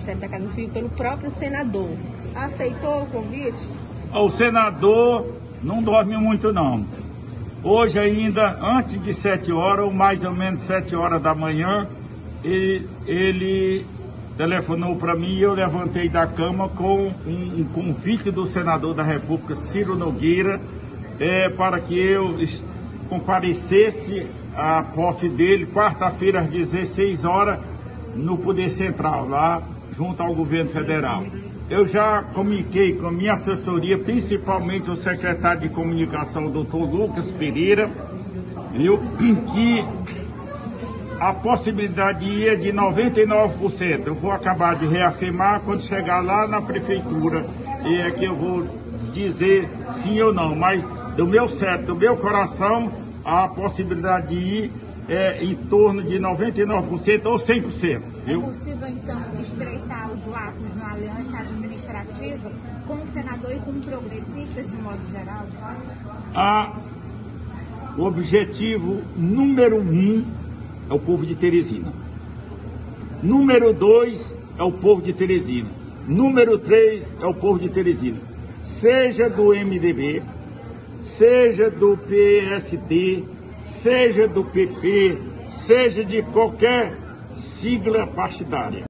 Ministério da Casa Civil pelo próprio senador. Aceitou o convite? O senador não dorme muito, não. Hoje ainda, antes de 7 horas, ou mais ou menos 7 horas da manhã, ele telefonou para mim e eu levantei da cama com um convite do senador da República, Ciro Nogueira, para que eu comparecesse à posse dele, quarta-feira às 16 horas, no Poder Central, lá junto ao governo federal. Eu já comuniquei com a minha assessoria, principalmente o secretário de comunicação, o doutor Lucas Pereira, que a possibilidade de ir é de 99%. Eu vou acabar de reafirmar quando chegar lá na prefeitura, e é que eu vou dizer sim ou não, mas do meu certo, do meu coração, a possibilidade de ir é em torno de 99% ou 100%. Viu? É possível, então, estreitar os laços na aliança administrativa com o senador e com progressistas, de modo geral? O objetivo número 1 é o povo de Teresina. Número 2 é o povo de Teresina. Número 3 é o povo de Teresina. Seja do MDB, seja do PSD, seja do PP, seja de qualquer sigla partidária.